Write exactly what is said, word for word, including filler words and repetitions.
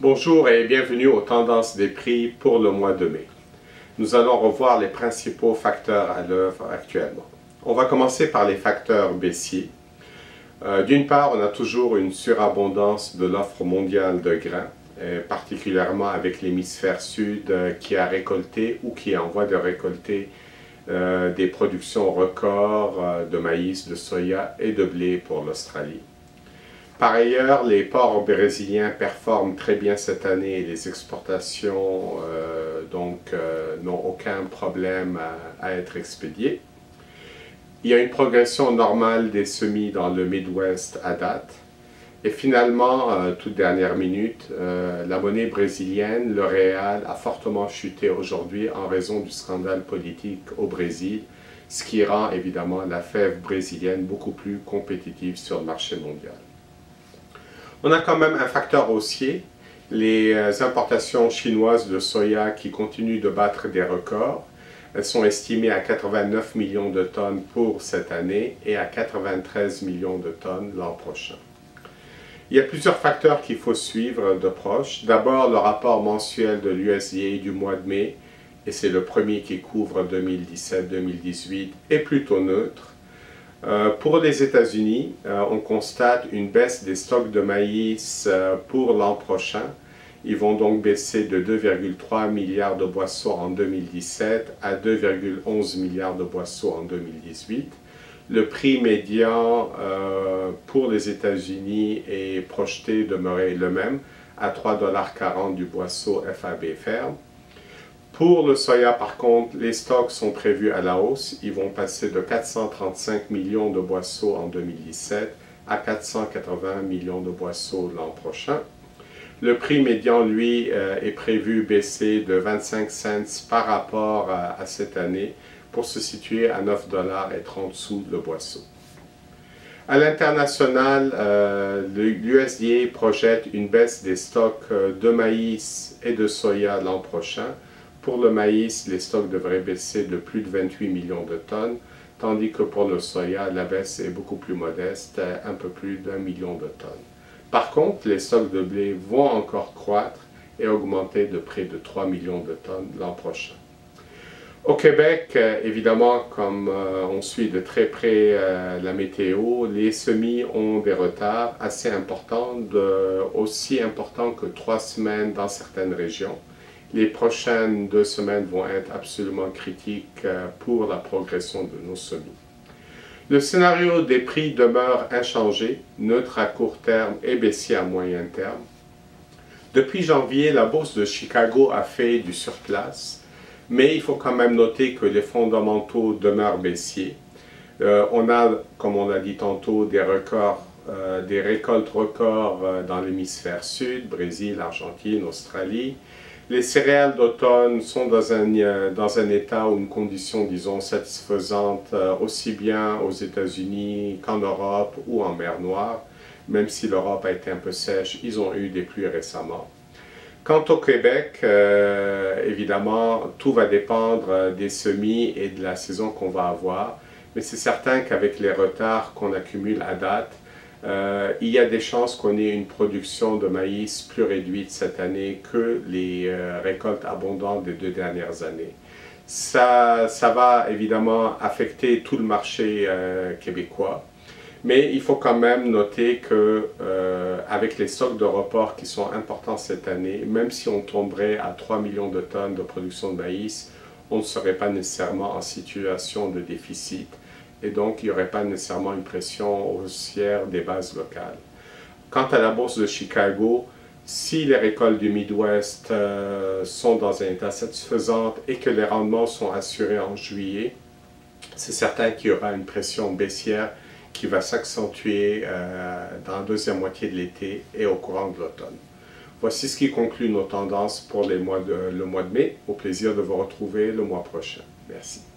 Bonjour et bienvenue aux tendances des prix pour le mois de mai. Nous allons revoir les principaux facteurs à l'œuvre actuellement. On va commencer par les facteurs baissiers. Euh, D'une part, on a toujours une surabondance de l'offre mondiale de grains, et particulièrement avec l'hémisphère sud euh, qui a récolté ou qui est en voie de récolter euh, des productions records euh, de maïs, de soya et de blé pour l'Australie. Par ailleurs, les ports brésiliens performent très bien cette année et les exportations euh, donc euh, n'ont aucun problème à, à être expédiées. Il y a une progression normale des semis dans le Midwest à date. Et finalement, euh, toute dernière minute, euh, la monnaie brésilienne, le réal, a fortement chuté aujourd'hui en raison du scandale politique au Brésil, ce qui rend évidemment la fève brésilienne beaucoup plus compétitive sur le marché mondial. On a quand même un facteur haussier, les importations chinoises de soya qui continuent de battre des records. Elles sont estimées à quatre-vingt-neuf millions de tonnes pour cette année et à quatre-vingt-treize millions de tonnes l'an prochain. Il y a plusieurs facteurs qu'il faut suivre de proche. D'abord, le rapport mensuel de l'U S D A du mois de mai, et c'est le premier qui couvre deux mille dix-sept deux mille dix-huit, est plutôt neutre. Euh, pour les États-Unis, euh, on constate une baisse des stocks de maïs euh, pour l'an prochain. Ils vont donc baisser de deux virgule trois milliards de boisseaux en deux mille dix-sept à deux virgule onze milliards de boisseaux en deux mille dix-huit. Le prix médian euh, pour les États-Unis est projeté demeurer le même, à trois dollars quarante du boisseau F A B ferme. Pour le soya, par contre, les stocks sont prévus à la hausse. Ils vont passer de quatre cent trente-cinq millions de boisseaux en deux mille dix-sept à quatre cent quatre-vingts millions de boisseaux l'an prochain. Le prix médian, lui, euh, est prévu baisser de vingt-cinq cents par rapport à, à cette année pour se situer à neuf dollars et trente sous le boisseau. À l'international, euh, l'U S D A projette une baisse des stocks de maïs et de soya l'an prochain. Pour le maïs, les stocks devraient baisser de plus de vingt-huit millions de tonnes, tandis que pour le soya, la baisse est beaucoup plus modeste, un peu plus d'un million de tonnes. Par contre, les stocks de blé vont encore croître et augmenter de près de trois millions de tonnes l'an prochain. Au Québec, évidemment, comme on suit de très près la météo, les semis ont des retards assez importants, de, aussi importants que trois semaines dans certaines régions. Les prochaines deux semaines vont être absolument critiques pour la progression de nos semis. Le scénario des prix demeure inchangé, neutre à court terme et baissier à moyen terme. Depuis janvier, la bourse de Chicago a fait du surplace, mais il faut quand même noter que les fondamentaux demeurent baissiers. Euh, on a, comme on l'a dit tantôt, des records, euh, des récoltes records dans l'hémisphère sud, Brésil, Argentine, Australie. Les céréales d'automne sont dans un, dans un état ou une condition, disons, satisfaisante aussi bien aux États-Unis qu'en Europe ou en mer Noire. Même si l'Europe a été un peu sèche, ils ont eu des pluies récemment. Quant au Québec, euh, évidemment, tout va dépendre des semis et de la saison qu'on va avoir. Mais c'est certain qu'avec les retards qu'on accumule à date, Euh, il y a des chances qu'on ait une production de maïs plus réduite cette année que les euh, récoltes abondantes des deux dernières années. Ça, ça va évidemment affecter tout le marché euh, québécois, mais il faut quand même noter que euh, avec les stocks de report qui sont importants cette année, même si on tomberait à trois millions de tonnes de production de maïs, on ne serait pas nécessairement en situation de déficit. Et donc il n'y aurait pas nécessairement une pression haussière des bases locales. Quant à la bourse de Chicago, si les récoltes du Midwest euh, sont dans un état satisfaisant et que les rendements sont assurés en juillet, c'est certain qu'il y aura une pression baissière qui va s'accentuer euh, dans la deuxième moitié de l'été et au courant de l'automne. Voici ce qui conclut nos tendances pour les mois de, le mois de mai. Au plaisir de vous retrouver le mois prochain. Merci.